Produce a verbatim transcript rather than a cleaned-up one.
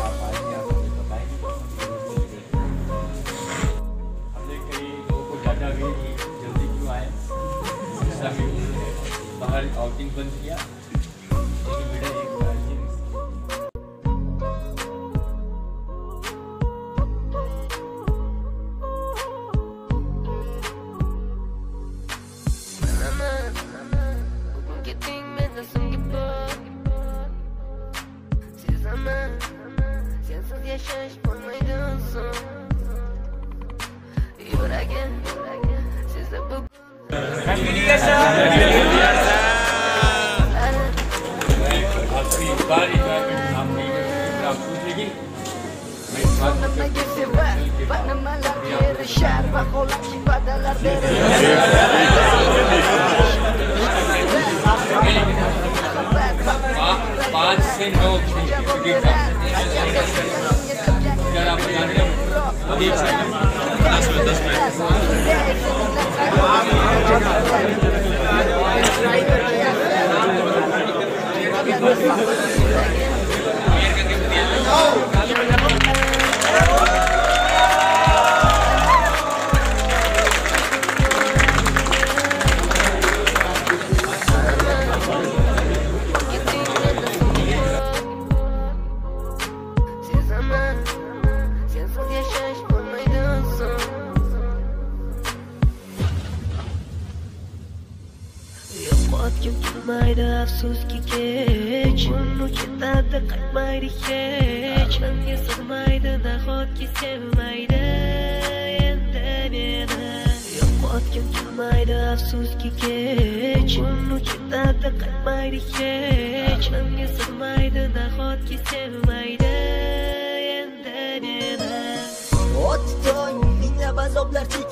हमने कई लोगों को डाटा भी जल्दी क्यों आए, बाहर आउटिंग बंद किया, लेकिन बेटा एक पाँच से नौ अगर आप जान रहे दस में दस में afsus ki kech unu kitada qalmaydi hech menga sig'maydi nahot ki sevmaydi endi meni yo'qotgim kelmaydi afsus ki kech unu kitada qalmaydi hech menga sig'maydi nahot ki sevmaydi endi meni o'tdi minglab azoblar